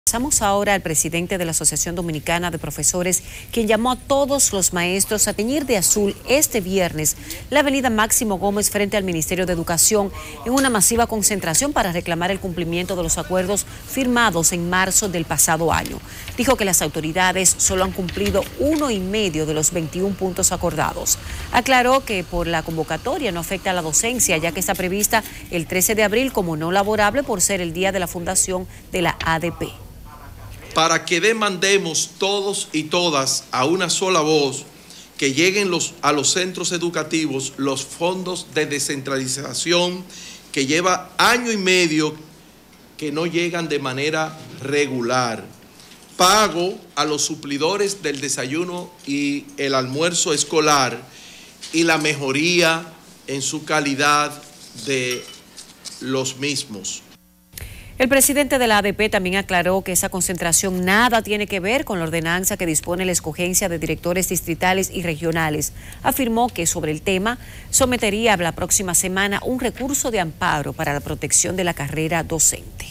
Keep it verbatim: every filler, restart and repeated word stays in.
Pasamos ahora al presidente de la Asociación Dominicana de Profesores, quien llamó a todos los maestros a teñir de azul este viernes la avenida Máximo Gómez frente al Ministerio de Educación en una masiva concentración para reclamar el cumplimiento de los acuerdos firmados en marzo del pasado año. Dijo que las autoridades solo han cumplido uno y medio de los veintiún puntos acordados. Aclaró que por la convocatoria no afecta a la docencia, ya que está prevista el trece de abril como no laborable por ser el día de la fundación de la A D P. Para que demandemos todos y todas a una sola voz que lleguen los, a los centros educativos los fondos de descentralización que lleva año y medio que no llegan de manera regular. Pago a los suplidores del desayuno y el almuerzo escolar y la mejoría en su calidad de los mismos. El presidente de la A D P también aclaró que esa concentración nada tiene que ver con la ordenanza que dispone la escogencia de directores distritales y regionales. Afirmó que sobre el tema sometería la próxima semana un recurso de amparo para la protección de la carrera docente.